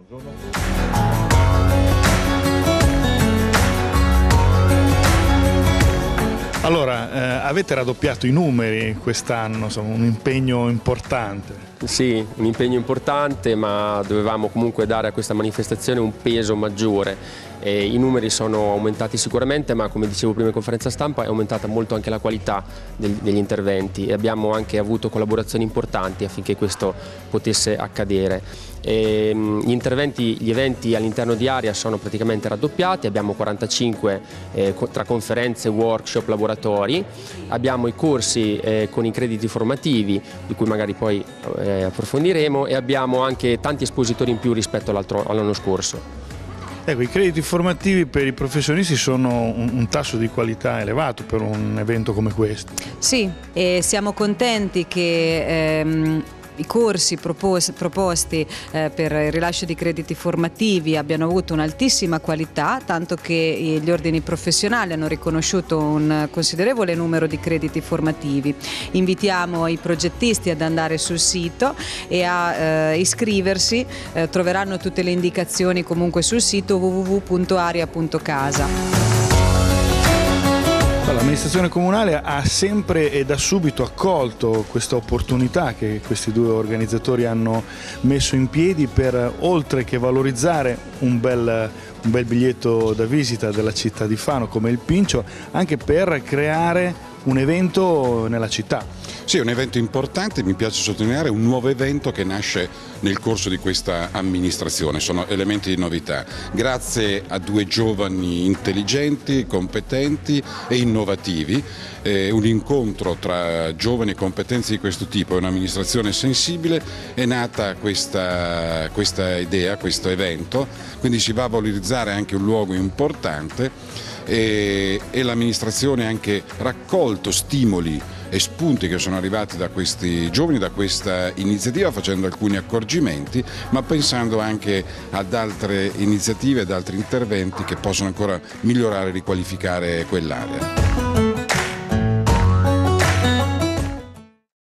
Allora, avete raddoppiato i numeri quest'anno, insomma, un impegno importante. Sì, un impegno importante, ma dovevamo comunque dare a questa manifestazione un peso maggiore. I numeri sono aumentati sicuramente, ma come dicevo prima in conferenza stampa è aumentata molto anche la qualità degli interventi e abbiamo anche avuto collaborazioni importanti affinché questo potesse accadere. Gli eventi all'interno di Aria sono praticamente raddoppiati, abbiamo 45 tra conferenze, workshop, laboratori, abbiamo i corsi con i crediti formativi di cui magari poi approfondiremo e abbiamo anche tanti espositori in più rispetto all'anno scorso. Ecco, i crediti formativi per i professionisti sono un tasso di qualità elevato per un evento come questo. Sì, e siamo contenti che i corsi proposti per il rilascio di crediti formativi abbiano avuto un'altissima qualità, tanto che gli ordini professionali hanno riconosciuto un considerevole numero di crediti formativi. Invitiamo i progettisti ad andare sul sito e a iscriversi, troveranno tutte le indicazioni comunque sul sito www.aria.casa. L'amministrazione comunale ha sempre e da subito accolto questa opportunità che questi due organizzatori hanno messo in piedi per, oltre che valorizzare un bel biglietto da visita della città di Fano come il Pincio, anche per creare un evento nella città. Sì, è un evento importante, mi piace sottolineare, un nuovo evento che nasce nel corso di questa amministrazione, sono elementi di novità. Grazie a due giovani intelligenti, competenti e innovativi, un incontro tra giovani e competenze di questo tipo e un'amministrazione sensibile, è nata questa idea, questo evento, quindi si va a valorizzare anche un luogo importante e l'amministrazione ha anche raccolto stimoli e spunti che sono arrivati da questi giovani, da questa iniziativa, facendo alcuni accorgimenti, ma pensando anche ad altre iniziative, ad altri interventi che possono ancora migliorare e riqualificare quell'area.